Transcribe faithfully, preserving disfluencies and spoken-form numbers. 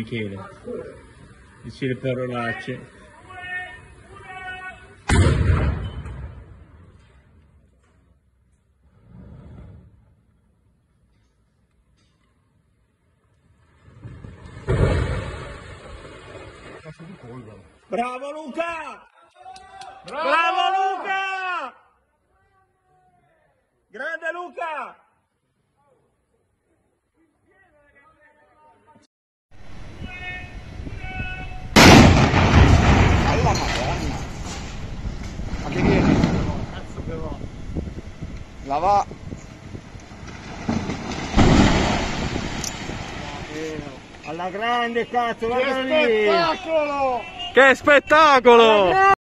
Michele. Dici le parolacce. Bravo Luca! Bravo, Bravo Luca! Grande Luca! Alla madonna! Ma che viene? Cazzo però! La va! Alla grande cazzo, Che spettacolo! Che spettacolo!